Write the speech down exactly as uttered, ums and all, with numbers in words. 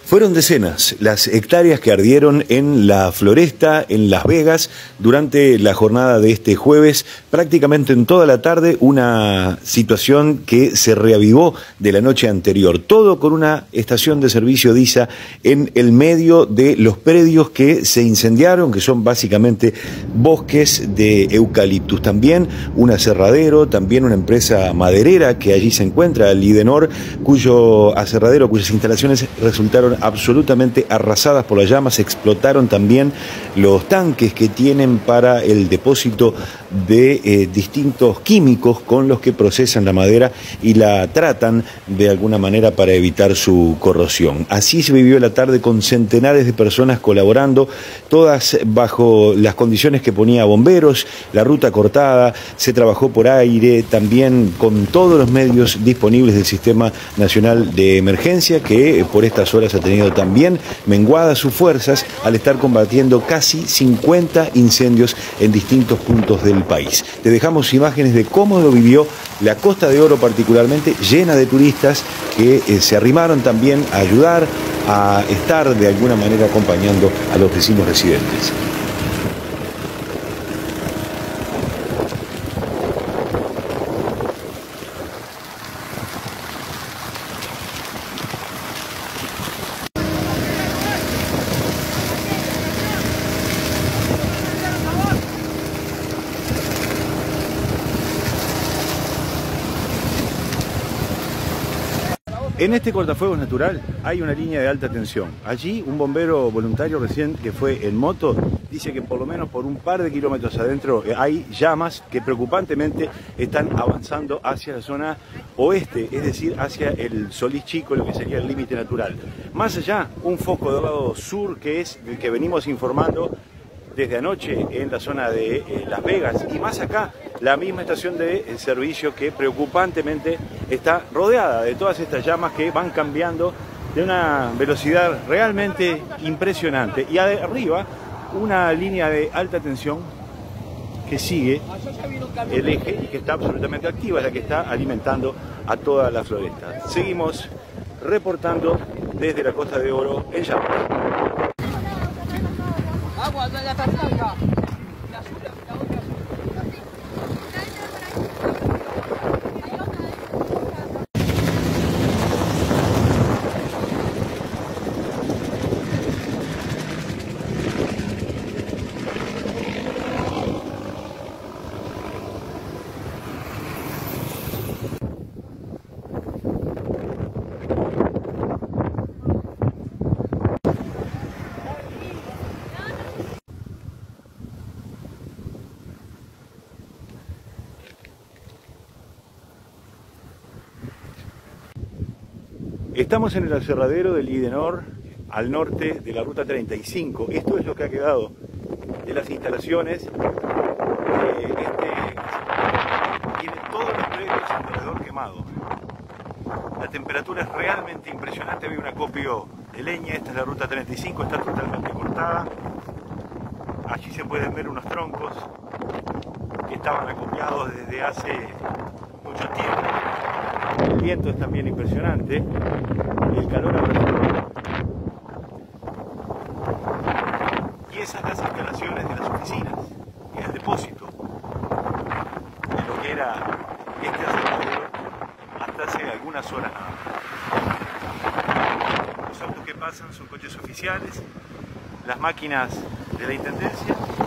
Fueron decenas las hectáreas que ardieron en la Floresta, en Las Vegas, durante la jornada de este jueves, prácticamente en toda la tarde, una situación que se reavivó de la noche anterior. Todo con una estación de servicio DISA en el medio de los predios que se incendiaron, que son básicamente bosques de eucaliptus. También un aserradero, también una empresa maderera que allí se encuentra, el Idenor, cuyo aserradero, cuyas instalaciones resultaron absolutamente arrasadas por las llamas. Explotaron también los tanques que tienen para el depósito de eh, distintos químicos con los que procesan la madera y la tratan de alguna manera para evitar su corrosión. Así se vivió la tarde con centenares de personas colaborando, todas bajo las condiciones que ponía bomberos, la ruta cortada, se trabajó por aire, también con todos los medios disponibles del Sistema Nacional de Emergencia, que por estas horas ha tenido también menguadas sus fuerzas al estar combatiendo casi cincuenta incendios en distintos puntos del país. Te dejamos imágenes de cómo lo vivió la Costa de Oro, particularmente llena de turistas que eh, se arrimaron también a ayudar, a estar de alguna manera acompañando a los vecinos residentes. En este cortafuegos natural hay una línea de alta tensión. Allí un bombero voluntario recién que fue en moto dice que por lo menos por un par de kilómetros adentro hay llamas que preocupantemente están avanzando hacia la zona oeste, es decir, hacia el Solís Chico, lo que sería el límite natural. Más allá, un foco del lado sur que es el que venimos informando desde anoche en la zona de eh, Las Vegas, y más acá la misma estación de eh, servicio que preocupantemente está rodeada de todas estas llamas que van cambiando de una velocidad realmente impresionante. Y arriba una línea de alta tensión que sigue el eje y que está absolutamente activa, la que está alimentando a toda la floresta. Seguimos reportando desde la Costa de Oro en llamas. Agua de la tartaga. Estamos en el aserradero del Idenor, al norte de la ruta treinta y cinco. Esto es lo que ha quedado de las instalaciones. Eh, este tiene todos los predios alrededor quemados. La temperatura es realmente impresionante. Había un acopio de leña. Esta es la ruta treinta y cinco, está totalmente cortada. Allí se pueden ver unos troncos que estaban acopiados desde hace mucho tiempo. El viento es también impresionante, el calor abrumador. Y esas las instalaciones de las oficinas y el depósito de lo que era este aserradero hasta hace algunas horas nada más. Los autos que pasan son coches oficiales, las máquinas de la Intendencia.